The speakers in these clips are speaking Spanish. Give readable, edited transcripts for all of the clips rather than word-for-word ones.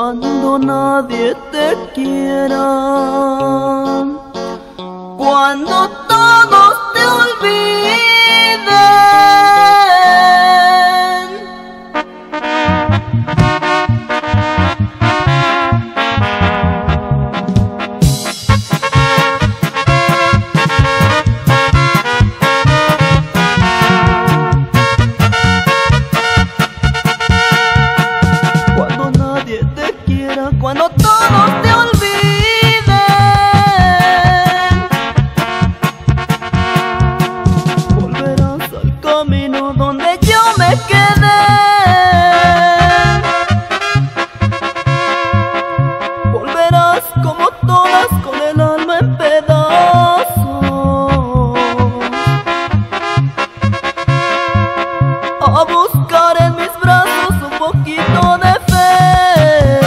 cuando nadie te quiera, cuando todos te olviden. Cuando nadie te quiera, cuando todos te olviden, volverás al camino donde yo me quedé. Volverás como todas con el alma en pedazos a buscar en mis brazos un poquito de fe.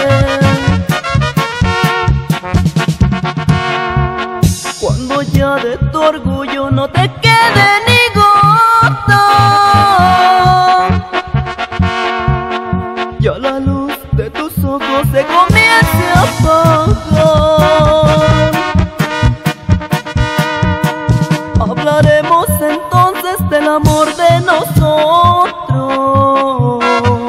Cuando ya de tu orgullo no te quede ni gota, ya la luz de tus ojos se comience a apagar. Hablaremos entonces del amor de nosotros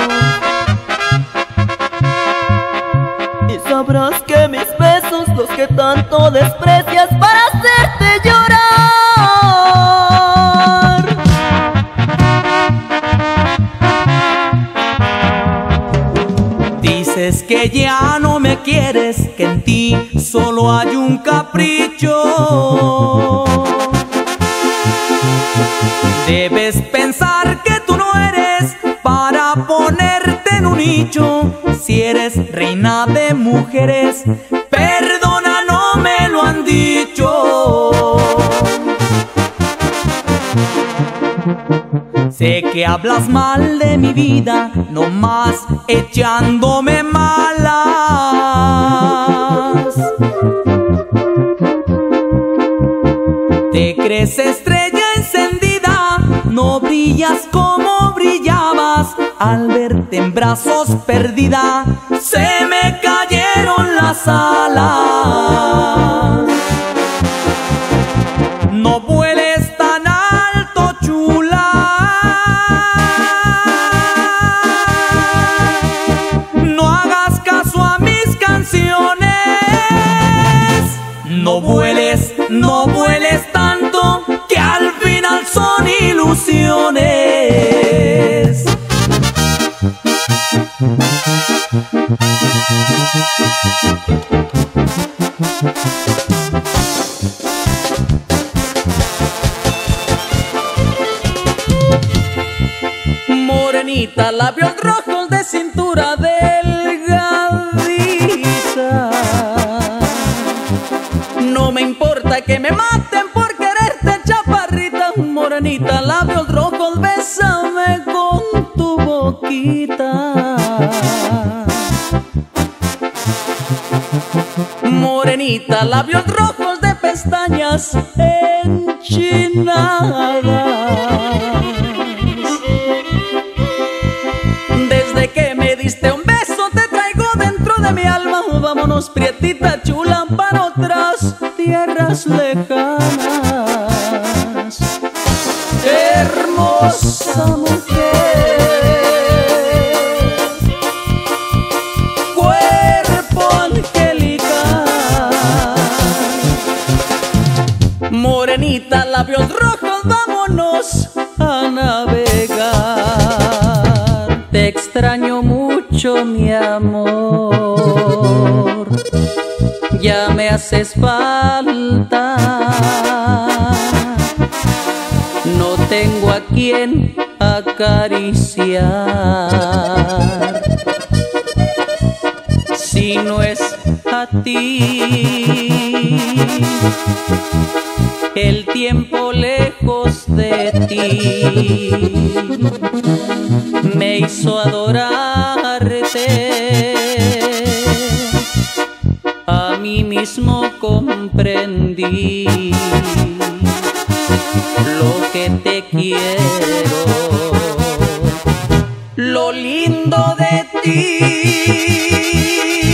y sabrás que mis besos, los que tanto desprecias para hacerte llorar. Dices que ya no me quieres, que en ti solo hay un capricho. Debes pensar que tú no eres para ponerte en un nicho. Si eres reina de mujeres, perdona, no me lo han dicho. Sé que hablas mal de mi vida, nomás echándome malas. Te crees estrella encendida, no brillas como brillabas. Al verte en brazos perdida, se me cayeron las alas. No vueles tan alto, chula. No hagas caso a mis canciones. No vueles tanto, que al final son ilusiones. Morenita, labios rojos de cintura delgadiza. No me importa que me maten por quererte, chaparrita. Morenita, labios rojos, bésame con tu boquita. Morenita, labios rojos de pestañas enchinadas. Desde que me diste un beso te traigo dentro de mi alma. Vámonos, prietita chula, para otras tierras lejanas. Hermosa mujer, cuerpo angelical. Morenita, labios rojos, vámonos a navegar. Te extraño mucho, mi amor, ya me haces falta. No tengo a quien acariciar, si no es a ti. El tiempo lejos de ti me hizo adorarte. A mí mismo comprendí lo que te quiero, lo lindo de ti.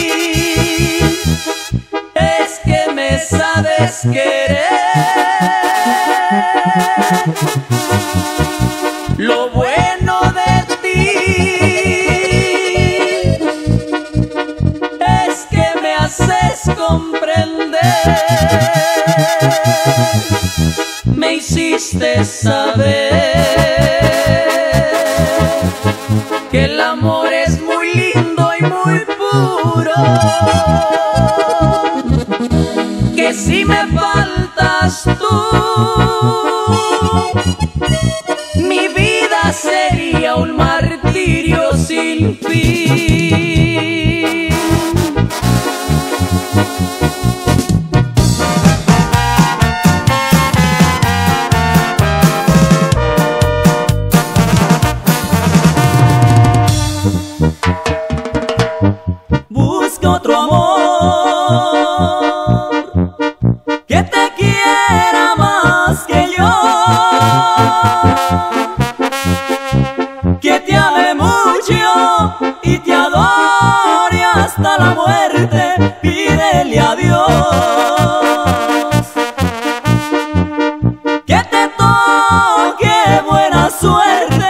triste saber que el amor es muy lindo y muy puro, que si me faltas tú, mi vida sería un martirio sin fin. Busca otro amor que te quiera más que yo, que te ame mucho y te adore hasta la muerte. Pídele a Dios que te toque buena suerte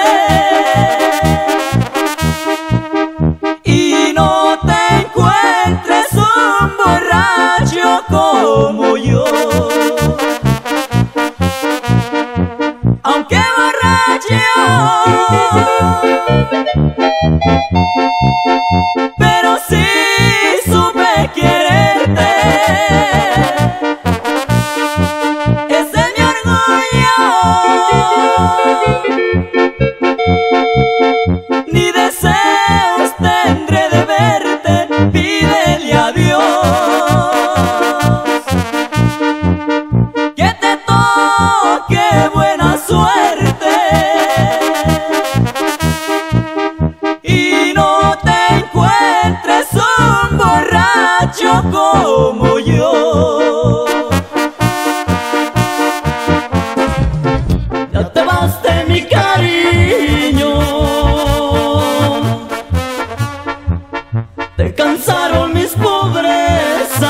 y no te encuentres un borracho como yo. Aunque borracho, pero sí supe quererte. Ese es mi orgullo. Ni deseos tendré de verte. Pídele a Dios que te toque buena suerte y no te encuentres un borracho como yo. Ya te vas de mi cariño, te cansaron mis pobrezas,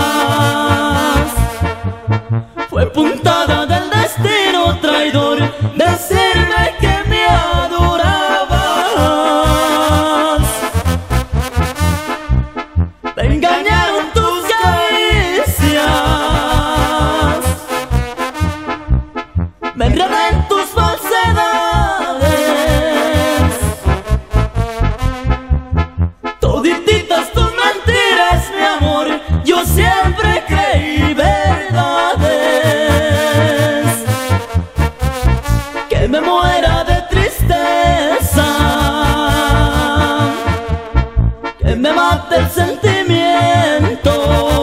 fue puntada del destino traidor decirme que me adorabas. Te engañaron tus caricias, me enredé en tus falsedades, todititas tus mentiras, mi amor, yo siempre creí verdades. Que me muera de tristeza, que me mate el sentimiento,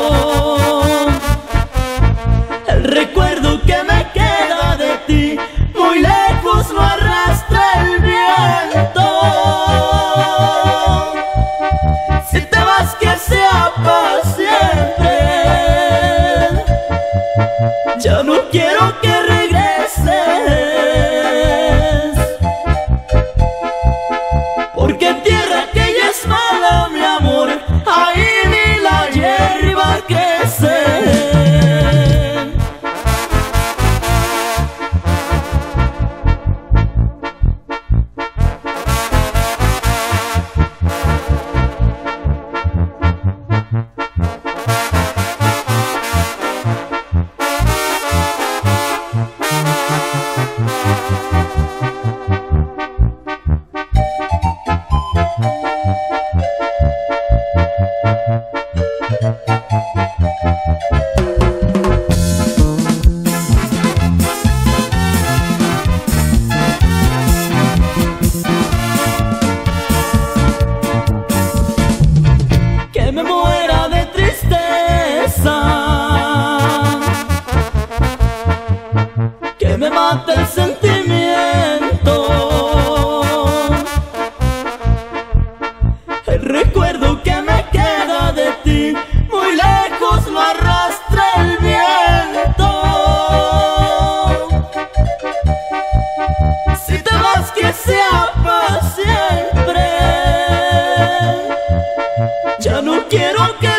el recuerdo que me queda de ti, muy lejos lo arrastra el viento. Si te vas que sea para siempre, ya no quiero que regreses, porque tierra que ya es mala, mi amor, ahí ni la hierba crece. Que me muera de tristeza, que me mate el sentimiento, el recuerdo que me queda de ti, muy lejos lo arrastra el viento. Si te vas que sea para siempre, ya no quiero que